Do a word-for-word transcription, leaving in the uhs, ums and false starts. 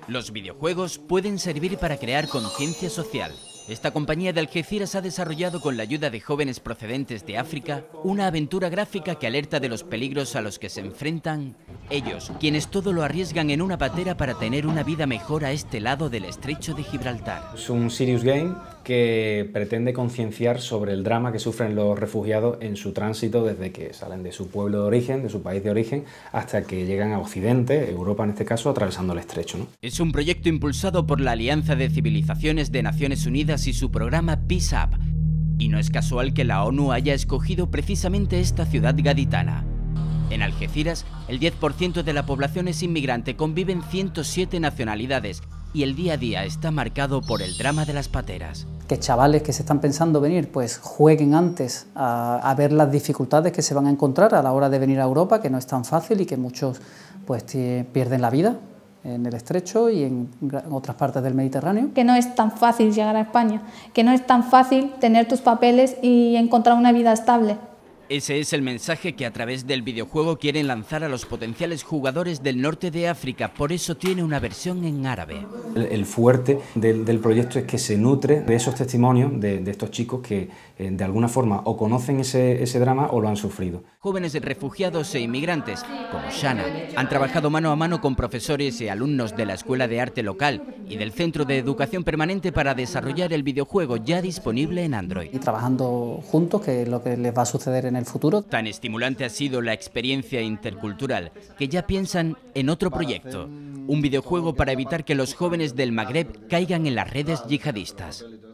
Los videojuegos pueden servir para crear conciencia social. Esta compañía de Algeciras ha desarrollado, con la ayuda de jóvenes procedentes de África, una aventura gráfica que alerta de los peligros a los que se enfrentan ellos, quienes todo lo arriesgan en una patera para tener una vida mejor a este lado del estrecho de Gibraltar. Es un serious game que pretende concienciar sobre el drama que sufren los refugiados en su tránsito desde que salen de su pueblo de origen, de su país de origen, hasta que llegan a Occidente, Europa en este caso, atravesando el estrecho, ¿no? Es un proyecto impulsado por la Alianza de Civilizaciones de Naciones Unidas y su programa Peace Up. Y no es casual que la ONU haya escogido precisamente esta ciudad gaditana. En Algeciras, el diez por ciento de la población es inmigrante, conviven ciento siete nacionalidades y el día a día está marcado por el drama de las pateras. Que chavales que se están pensando venir, pues jueguen antes a, a ver las dificultades que se van a encontrar a la hora de venir a Europa, que no es tan fácil y que muchos pues pierden la vida en el estrecho y en otras partes del Mediterráneo. Que no es tan fácil llegar a España, que no es tan fácil tener tus papeles y encontrar una vida estable. Ese es el mensaje que a través del videojuego quieren lanzar a los potenciales jugadores del norte de África, por eso tiene una versión en árabe. El, el fuerte del, del proyecto es que se nutre de esos testimonios de, de estos chicos que eh, de alguna forma o conocen ese, ese drama o lo han sufrido. Jóvenes refugiados e inmigrantes, como Shana, han trabajado mano a mano con profesores y alumnos de la Escuela de Arte local y del Centro de Educación Permanente para desarrollar el videojuego ya disponible en Android. Y trabajando juntos, que es lo que les va a suceder en el futuro. Tan estimulante ha sido la experiencia intercultural que ya piensan en otro proyecto, un videojuego para evitar que los jóvenes del Magreb caigan en las redes yihadistas.